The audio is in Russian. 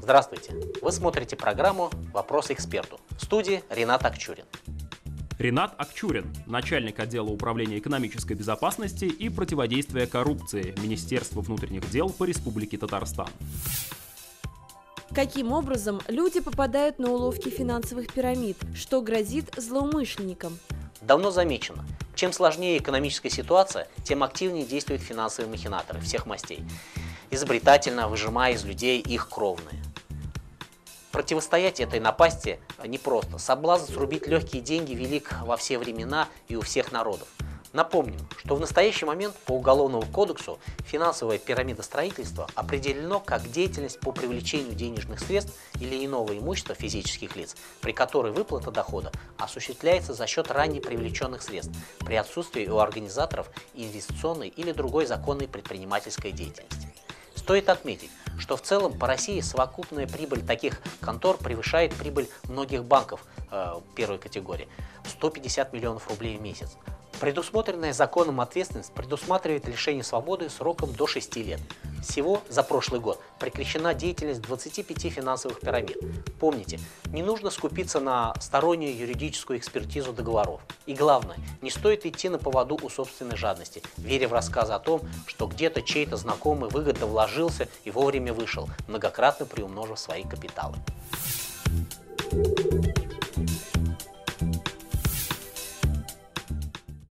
Здравствуйте! Вы смотрите программу «Вопросы эксперту». В студии Ренат Акчурин. Ренат Акчурин, начальник отдела управления экономической безопасности и противодействия коррупции Министерства внутренних дел по Республике Татарстан. Каким образом люди попадают на уловки финансовых пирамид? Что грозит злоумышленникам? Давно замечено, чем сложнее экономическая ситуация, тем активнее действуют финансовые махинаторы всех мастей, изобретательно выжимая из людей их кровные. Противостоять этой напасти непросто. Соблазн срубить легкие деньги велик во все времена и у всех народов. Напомним, что в настоящий момент по Уголовному кодексу финансовое пирамидостроительство определено как деятельность по привлечению денежных средств или иного имущества физических лиц, при которой выплата дохода осуществляется за счет ранее привлеченных средств при отсутствии у организаторов инвестиционной или другой законной предпринимательской деятельности. Стоит отметить, что в целом по России совокупная прибыль таких контор превышает прибыль многих банков первой категории – 150 миллионов рублей в месяц. Предусмотренная законом ответственность предусматривает лишение свободы сроком до 6 лет. Всего за прошлый год прекращена деятельность 25 финансовых пирамид. Помните, не нужно скупиться на стороннюю юридическую экспертизу договоров. И главное, не стоит идти на поводу у собственной жадности, веря в рассказы о том, что где-то чей-то знакомый выгодно вложился и вовремя вышел, многократно приумножив свои капиталы.